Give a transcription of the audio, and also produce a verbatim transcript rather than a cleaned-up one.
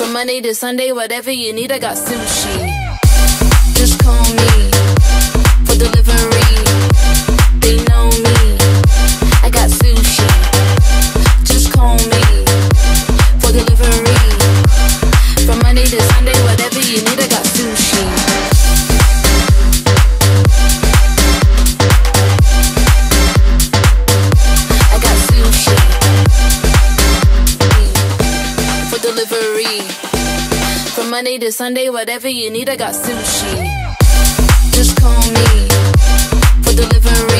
From Monday to Sunday, whatever you need, I got sushi. Just call me for delivery. They know me, I got sushi. Just call me for delivery. From Monday to Sunday, whatever you need, I got sushi. I got sushi for delivery. From Monday to Sunday, whatever you need, I got sushi. Just call me for delivery.